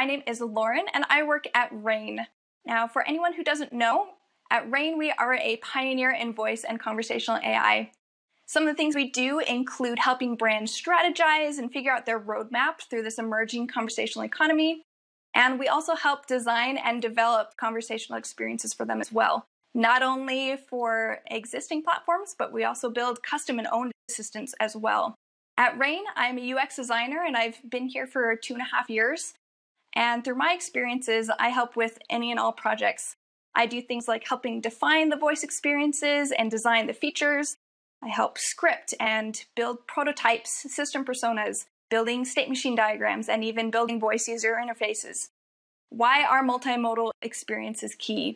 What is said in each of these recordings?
My name is Lauren, and I work at Rain. Now, for anyone who doesn't know, at Rain we are a pioneer in voice and conversational AI. Some of the things we do include helping brands strategize and figure out their roadmap through this emerging conversational economy. And we also help design and develop conversational experiences for them as well. Not only for existing platforms, but we also build custom and owned assistants as well. At Rain, I'm a UX designer, and I've been here for 2.5 years. And through my experiences, I help with any and all projects. I do things like helping define the voice experiences and design the features. I help script and build prototypes, system personas, building state machine diagrams, and even building voice user interfaces. Why are multimodal experiences key?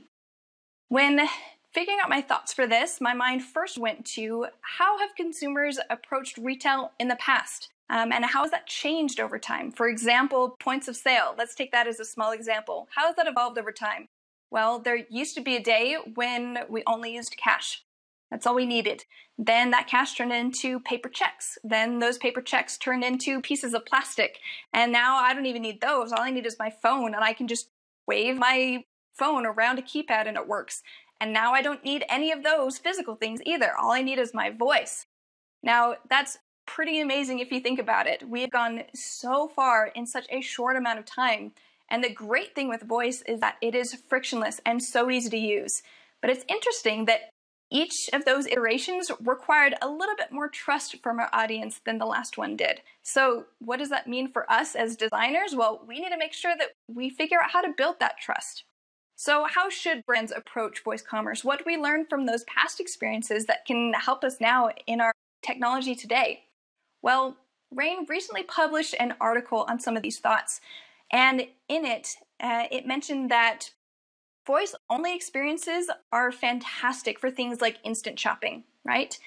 When figuring out my thoughts for this, my mind first went to how have consumers approached retail in the past? And how has that changed over time? For example, points of sale. Let's take that as a small example. How has that evolved over time? Well, there used to be a day when we only used cash. That's all we needed. Then that cash turned into paper checks. Then those paper checks turned into pieces of plastic. And now I don't even need those. All I need is my phone, and I can just wave my phone around a keypad and it works. And now I don't need any of those physical things either. All I need is my voice. Now, that's pretty amazing if you think about it. We've gone so far in such a short amount of time. And the great thing with voice is that it is frictionless and so easy to use. But it's interesting that each of those iterations required a little bit more trust from our audience than the last one did. So what does that mean for us as designers? Well, we need to make sure that we figure out how to build that trust. So how should brands approach voice commerce? What do we learn from those past experiences that can help us now in our technology today? Well, Rain recently published an article on some of these thoughts, and in it, it mentioned that voice-only experiences are fantastic for things like instant shopping, right?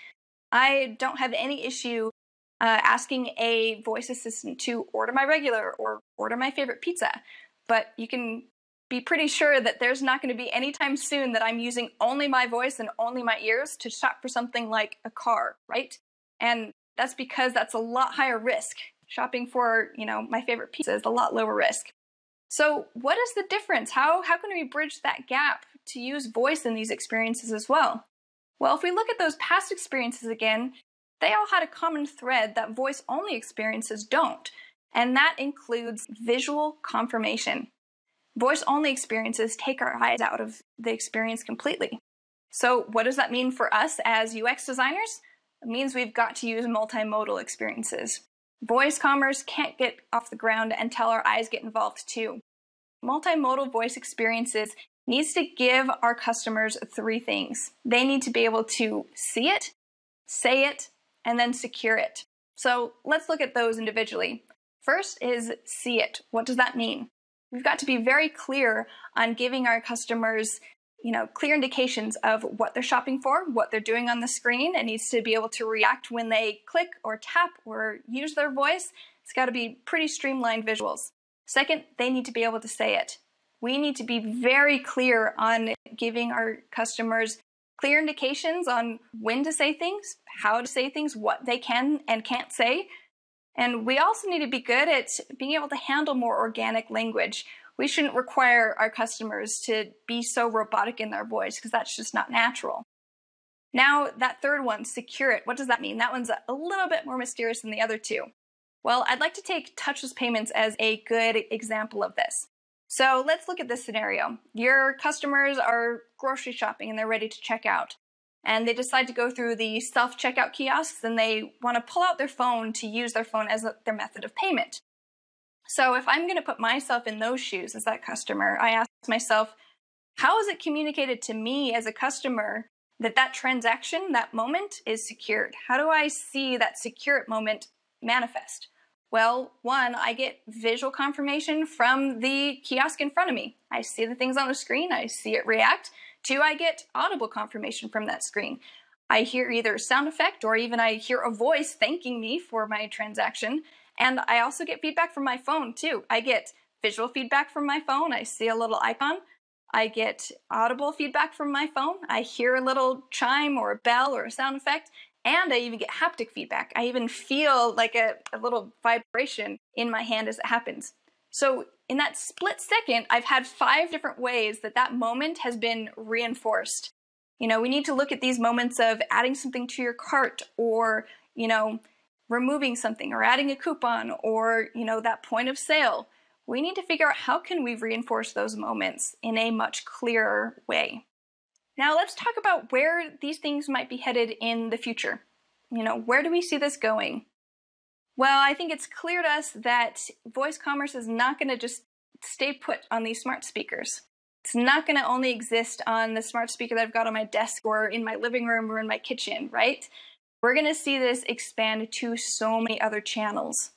I don't have any issue asking a voice assistant to order my regular or order my favorite pizza, but you can be pretty sure that there's not going to be any time soon that I'm using only my voice and only my ears to shop for something like a car, right? And that's because that's a lot higher risk. Shopping for, my favorite pizza is a lot lower risk. So what is the difference? How can we bridge that gap to use voice in these experiences as well? Well, if we look at those past experiences again, they all had a common thread that voice-only experiences don't, and that includes visual confirmation. Voice-only experiences take our eyes out of the experience completely. So what does that mean for us as UX designers? It means we've got to use multimodal experiences. Voice commerce can't get off the ground until our eyes get involved too. Multimodal voice experiences needs to give our customers 3 things. They need to be able to see it, say it, and then secure it. So let's look at those individually. First is see it. What does that mean? We've got to be very clear on giving our customers clear indications of what they're shopping for, what they're doing on the screen. It needs to be able to react when they click or tap or use their voice. It's got to be pretty streamlined visuals. Second, they need to be able to say it. We need to be very clear on giving our customers clear indications on when to say things, how to say things, what they can and can't say. And we also need to be good at being able to handle more organic language. We shouldn't require our customers to be so robotic in their voice because that's just not natural. Now, that third one, secure it. What does that mean? That one's a little bit more mysterious than the other two. Well, I'd like to take touchless payments as a good example of this. So let's look at this scenario. Your customers are grocery shopping and they're ready to check out. And they decide to go through the self-checkout kiosks and they want to pull out their phone to use their phone as their method of payment. So if I'm going to put myself in those shoes as that customer, I ask myself, how is it communicated to me as a customer that that transaction, that moment is secured? How do I see that secure moment manifest? Well, 1, I get visual confirmation from the kiosk in front of me. I see the things on the screen, I see it react. 2, I get audible confirmation from that screen. I hear either a sound effect or even I hear a voice thanking me for my transaction. And I also get feedback from my phone too. I get visual feedback from my phone. I see a little icon. I get audible feedback from my phone. I hear a little chime or a bell or a sound effect. And I even get haptic feedback. I even feel like a little vibration in my hand as it happens. So in that split second, I've had 5 different ways that that moment has been reinforced. We need to look at these moments of adding something to your cart, or, removing something, or adding a coupon, or, that point of sale. We need to figure out how can we reinforce those moments in a much clearer way. Now let's talk about where these things might be headed in the future. Where do we see this going? Well, I think it's clear to us that voice commerce is not going to just stay put on these smart speakers. It's not going to only exist on the smart speaker that I've got on my desk or in my living room or in my kitchen, right? We're going to see this expand to so many other channels.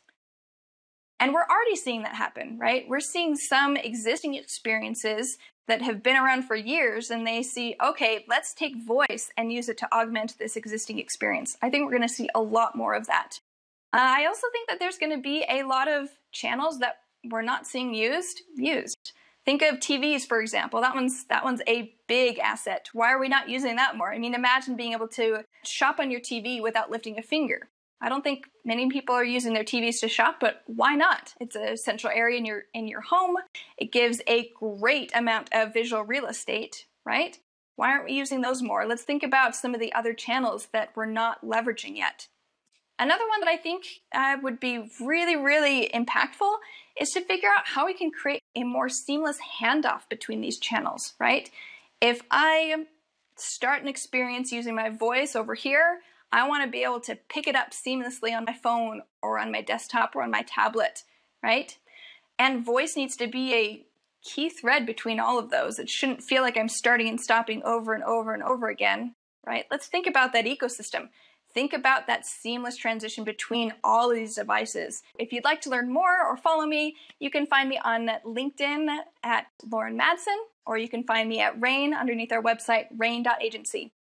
And we're already seeing that happen, right? We're seeing some existing experiences that have been around for years, and they see, okay, let's take voice and use it to augment this existing experience. I think we're going to see a lot more of that. I also think that there's going to be a lot of channels that we're not seeing used. Think of TVs, for example. That one's a big asset. Why are we not using that more? I mean, imagine being able to shop on your TV without lifting a finger. I don't think many people are using their TVs to shop, but why not? It's a central area in your home. It gives a great amount of visual real estate, right? Why aren't we using those more? Let's think about some of the other channels that we're not leveraging yet. Another one that I think would be really, really impactful is to figure out how we can create a more seamless handoff between these channels, right? If I start an experience using my voice over here, I want to be able to pick it up seamlessly on my phone or on my desktop or on my tablet, right? And voice needs to be a key thread between all of those. It shouldn't feel like I'm starting and stopping over and over and over again, right? Let's think about that ecosystem. Think about that seamless transition between all of these devices. If you'd like to learn more or follow me, you can find me on LinkedIn at Lauren Madsen, or you can find me at Rain underneath our website, rain.agency.